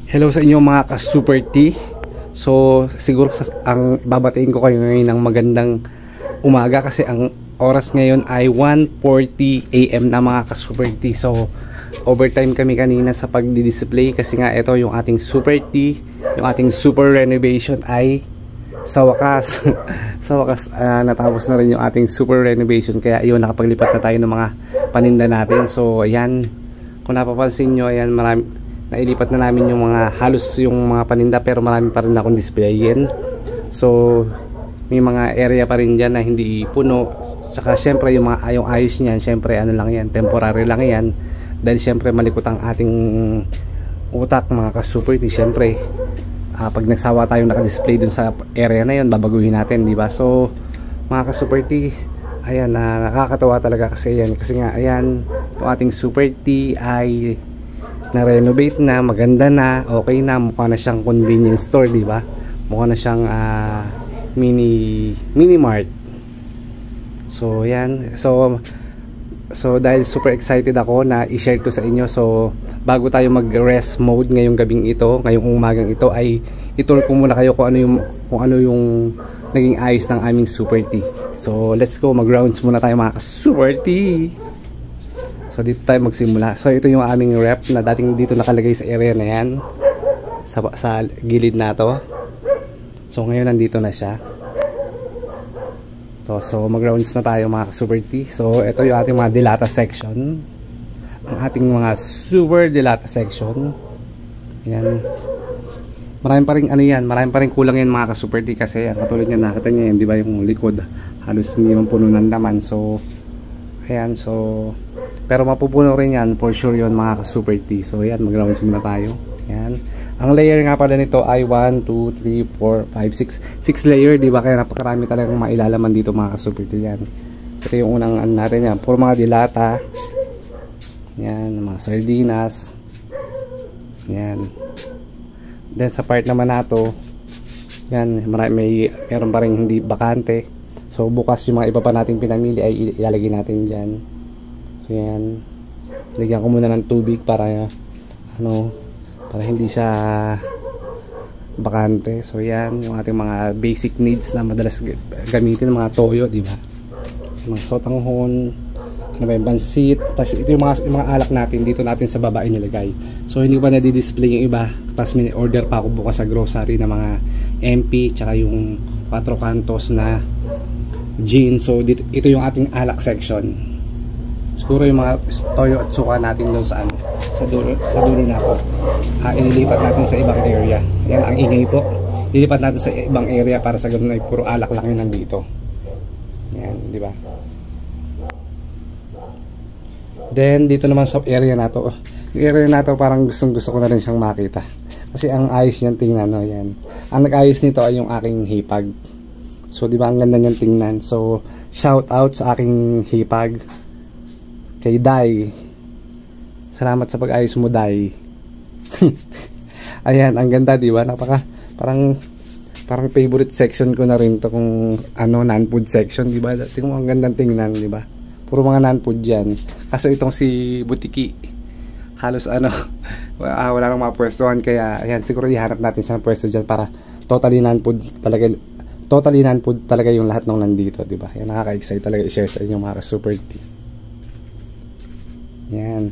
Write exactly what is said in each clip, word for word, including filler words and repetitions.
Hello sa inyo mga ka-Super T. So siguro sa, ang babatiin ko kayo ngayon ng magandang umaga kasi ang oras ngayon ay one forty A M na mga ka-Super T. So overtime kami kanina sa pagdi-display kasi nga ito yung ating Super T, yung ating super renovation ay sa wakas sa wakas uh, natapos na rin yung ating super renovation, kaya yun, nakapaglipat na tayo ng mga paninda natin. So ayan, kung napapansin nyo, ayan, marami, nailipat na namin yung mga halos yung mga paninda, pero marami pa rin akong displayin. So may mga area pa rin dyan na hindi puno. Tsaka syempre yung, mga, yung ayos niyan, syempre ano lang yan, temporary lang yan, dahil syempre malikot ang ating utak mga ka-Super T. Syempre uh, pag nagsawa tayong nakadisplay dun sa area na yun, babaguhin natin, di ba? So mga ka-Super T, ayan, uh, nakakatawa talaga kasi yan, kasi nga ayan, yung ating Super T ay na-renovate na, maganda na, okay na, mukha na siyang convenience store, di ba? Mukha na siyang uh, mini mini mart. So yan, so so dahil super excited ako na i-share ko sa inyo. So bago tayo mag-rest mode ngayong gabing ito, ngayong umagang ito, ay i-tour ko muna kayo kung ano yung kung ano yung naging ayos ng aming Super T. So let's go, mag-rounds muna tayo mga ka-Super T. So dito tayo magsimula. So ito yung aming rep na dating dito nakalagay sa area na yan, sa, sa gilid na to. So ngayon nandito na siya. So, so mag-rounds na tayo mga Super T. So ito yung ating mga dilata section, ang ating mga super dilata section. Yan. Marami pa rin ano yan, marami pa rin kulang yan mga Super T, kasi yan, katulad nyo nakita nyo yan, di ba, yung likod halos hindi man puno ng laman. So ayan, so pero mapupuno rin yan for sure yun mga ka-Super T. So yan, mag-rounds muna tayo. Yan. Ang layer nga pala nito ay one, two, three, four, five, six. six layer, di ba? Kaya napakarami talagang mailalaman dito mga ka-Super T. Yan. Ito yung unang ano natin yan. Puro mga dilata. Yan, mga sardinas. Yan. Then sa part naman nato, yan, marami, may meron pa rin hindi bakante. So bukas yung mga iba pa nating pinamili ay ilalagay natin dyan. So yan, lagyan ko muna ng tubig para ano, para hindi siya bakante. So yan, yung ating mga basic needs na madalas gamitin, mga toyo, di ba? Mga sotanghon, ano ba yung pansit. Tapos ito yung mga, yung mga alak natin, dito natin sa baba inilagay. So hindi ko pa na-display yung iba. Tapos may order pa ako bukas sa grocery na mga M P, tsaka yung Cuatro Cantos na gin. So dito, ito yung ating alak section. Siguro yung mga toyo at suka natin doon sa ano, sa dulo, sa dulo na po, uh, inilipat natin sa ibang area. Yan ang ingay po, ililipat natin sa ibang area para sa ganun ay puro alak lang yun nandito. Yan, di ba? Then dito naman sa area na to, yung area na to parang gustong gusto ko na rin siyang makita kasi ang ayos niyan tingnan, no? Yan, ang nag-ayos nito ay yung aking hipag. So di ba ang ganda niyan tingnan. So shout out sa aking hipag, kay Dai. Salamat sa pag-ayos mo, Dai. Ayan, ang ganda, di ba? Napaka parang parang favorite section ko na rin to, kung ano, non-food section, di ba? Tingnan mo, ang gandang tingnan, di ba? Puro mga non-food diyan. Kaso itong si Butiki, halos ano, ah, wala nang mapwestuhan, kaya ayan, siguro ihanap natin siya ng pwesto diyan para totally non-food talaga. Totally non-food talaga yung lahat ng nandito, di ba? Yan, nakaka-excite talaga i-share sa inyo mga ka-Super T. Yan.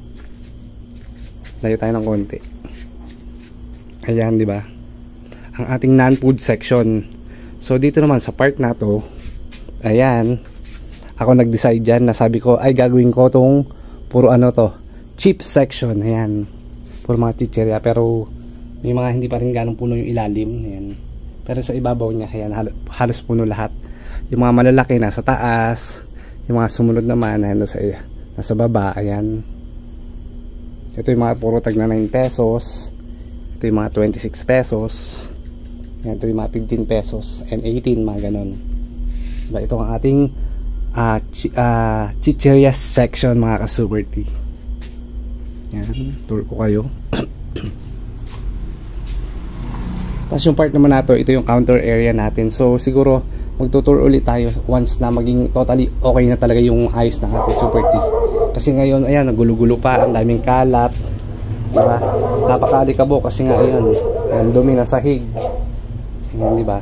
Layo tayo ng konti. Ayan, di ba? Ang ating non-food section. So dito naman sa part na to, ayan, ako nag-decide dyan na sabi ko ay gagawin ko tong puro ano to, cheap section. Ayan, puro mga chicheria, pero may mga hindi pa rin ganong puno yung ilalim. Ayan. Pero sa ibabaw niya, ayan, hal halos puno lahat. Yung mga malalaki nasa taas, yung mga sumunod naman ayan, sa nasa baba. Ayan, ito yung mga puro tag na nine pesos, ito yung mga twenty-six pesos, ayan, ito yung mga fifteen pesos and eighteen, mga ganon, diba? Ito ang ating uh, ch uh, chicheria section mga ka-Super T. Ayan, tour ko kayo. Tapos yung part naman nato, ito yung counter area natin. So siguro magtutour ulit tayo once na maging totally okay na talaga yung ayos ng ating Super T. Kasi ngayon, ayan, nagulo-gulo pa, ang daming kalat. Diba? Napakalikabo kasi nga yun. Ayan, dumi na sahig. Ayan, diba?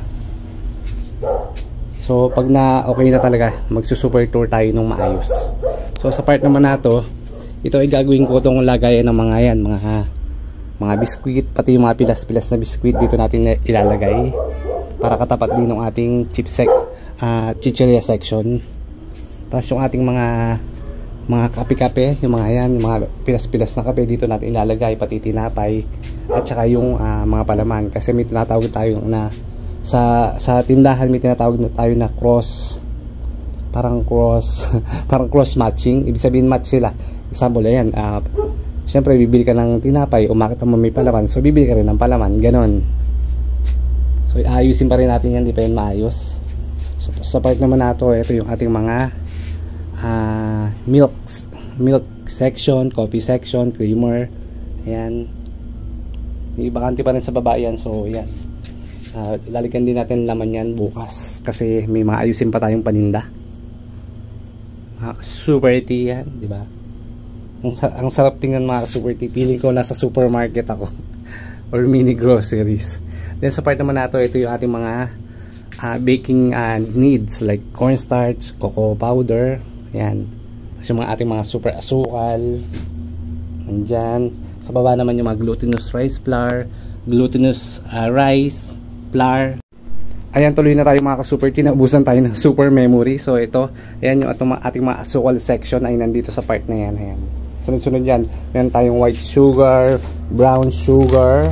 So, pag na okay na talaga, magsusuper tour tayo ng maayos. So, sa part naman na to, ito ay gagawin ko itong lagayan ng mga yan, mga mga biskwit, pati yung mga pilas-pilas na biskwit dito natin ilalagay para katapat din ng ating chipsec, uh, chicheria section. Tapos yung ating mga mga kape-kape, yung mga yan, yung mga pilas-pilas na kape dito natin ilalagay, pati tinapay at saka yung uh, mga palaman, kasi may tinatawag tayo na sa sa tindahan, may tinatawag na tayo na cross, parang cross parang cross matching, ibig sabihin match sila. Example yan, uh, syempre bibili ka ng tinapay, umakit mo may palaman, so bibili ka rin ng palaman, ganon. So ayusin pa rin natin yan, di pa yan maayos. So sa part naman nato, ito yung ating mga uh, milk milk section, coffee section, creamer. Ayan, may bakante pa rin sa baba yan. So yan, uh, lalagyan din natin laman yan bukas kasi may mga ayusin pa tayong paninda. Mga super tea yan, di ba? Ang, ang sarap tingnan mga super tea. Feeling ko nasa supermarket ako or mini groceries. Then sa part naman nato, ito yung ating mga uh, baking uh, needs like cornstarch, cocoa powder. Ayan. Tapos yung mga ating mga super asukal. Nandyan. Sa baba naman yung mga glutinous rice flour, glutinous uh, rice flour. Ayan, tuloy na tayo mga ka-super tea. Naubusan tayo ng super memory. So ito, ayan yung ating, ating mga asukal section ay nandito sa part na yan. Ayan. Sunod-sunod yan. Meron tayong white sugar, brown sugar,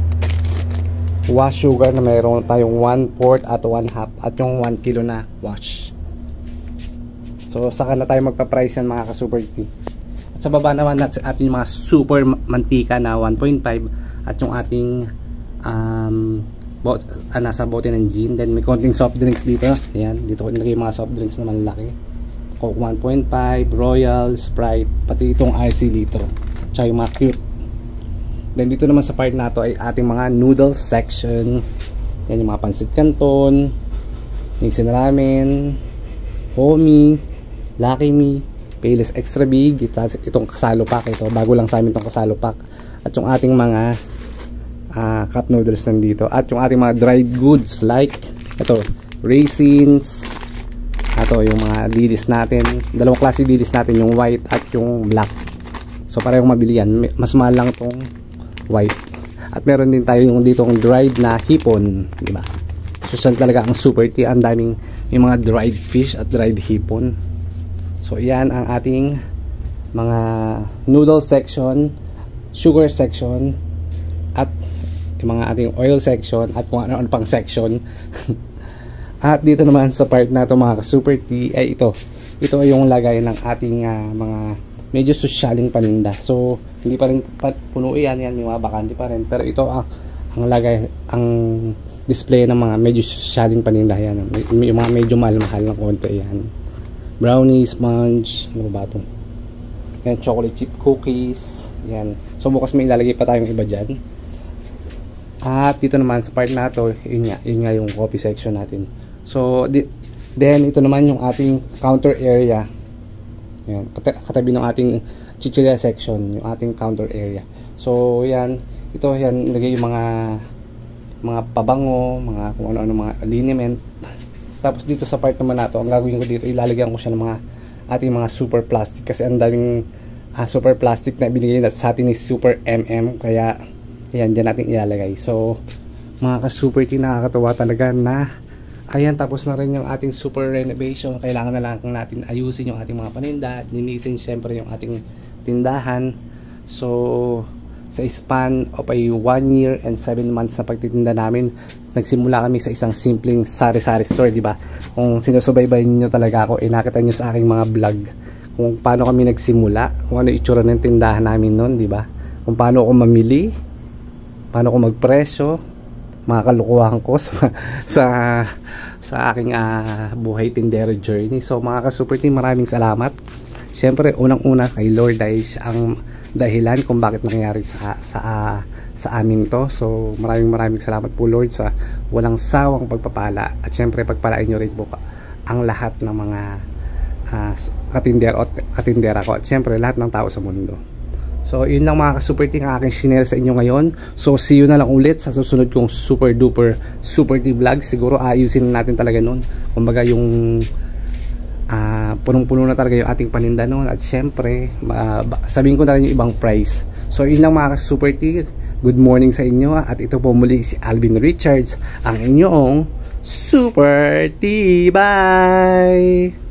wash sugar na mayroon tayong one fourth at one half at yung one kilo na wash. So saka na tayo magpa-price yan mga ka-super tea. At sa baba naman natin ating mga super mantika na one point five at yung ating um, bot, ah, nasa bote ng gin. Then may konting soft drinks dito. Ayan, dito ko nilagay yung mga soft drinks na malaki. Coke one point five, Royal, Sprite, pati itong R C dito, tsaka yung mga cute. Then dito naman sa part na to ay ating mga noodles section. Yan yung mga pansit canton, Nissin ramen, Homie, Lucky Me, Payless Extra Big, itong kasalo pack, ito bago lang sa amin itong kasalo pack. At yung ating mga uh, cup noodles nandito, at yung ating mga dried goods like ito, raisins. Ito yung mga dilis natin, dalawang klase dilis natin, yung white at yung black. So parehong mabili yan, mas mahal lang itong white. At meron din tayo yung ditong dried na hipon, di ba? Social talaga ang super tea, ang daming yung mga dried fish at dried hipon. So yan ang ating mga noodle section, sugar section, at yung mga ating oil section, at kung ano-ano pang section. At dito naman sa part na ito mga super tea ay ito. Ito ay yung lagay ng ating uh, mga medyo sosyaling paninda. So hindi pa rin puno yan, yan yung mga bakante pa rin. Pero ito ang, ang lagay, ang display ng mga medyo sosyaling paninda yan. Yung mga medyo mahal-mahal ng konti yan. Brownie, sponge, ano ba ito? Yan, chocolate chip cookies. Yan. So bukas may ilalagay pa tayong iba dyan. At dito naman sa part na ito, yun nga, yun nga yung coffee section natin. So di, then ito naman yung ating counter area. Yan, katabi ng ating chicheria section, yung ating counter area. So yan, ito yan ilagay yung mga mga pabango, mga kung ano-ano mga liniment. Tapos dito sa part naman nato, ang gagawin ko dito, ilalagyan ko siya ng mga ating mga super plastic kasi ang daming uh, super plastic na binigay na sa atin ni Super M M, kaya yan dyan natin ilalagay. So mga ka-super tea, nakakatawa talaga na ayan, tapos na rin yung ating super renovation. Kailangan na lang natin ayusin yung ating mga paninda, linisin syempre yung ating tindahan. So sa span of a one year and seven months na pagtitinda namin, nagsimula kami sa isang simpleng sari-sari store, di ba? Kung sinusubaybayin niyo talaga ako, eh nakita niyo sa aking mga vlog kung paano kami nagsimula, kung ano itsura ng tindahan namin noon, di ba? Kung paano ako mamili, paano ako magpresyo, mga kalukuhan ko sa sa, sa aking uh, buhay tindero journey. So mga ka-super team, maraming salamat. Siyempre unang-una kay Lord dahil siya ang dahilan kung bakit nangyari sa sa, uh, sa amin to. So maraming maraming salamat po Lord sa walang sawang pagpapala, at siyempre pagpalain nyo rin po ang lahat ng mga uh, katindero at katindera ko, at siyempre lahat ng tao sa mundo. So yun lang mga ka-super tea ang aking sinare sa inyo ngayon. So see you na lang ulit sa susunod kong super duper super tea vlog. Siguro ayusin natin talaga nun, kumbaga yung uh, punong-puno na talaga yung ating paninda nun. At syempre uh, sabihin ko na rin yung ibang price. So yun lang mga ka-super tea. Good morning sa inyo. At ito po muli si Alvin Richards, ang inyong Super Tea. Bye!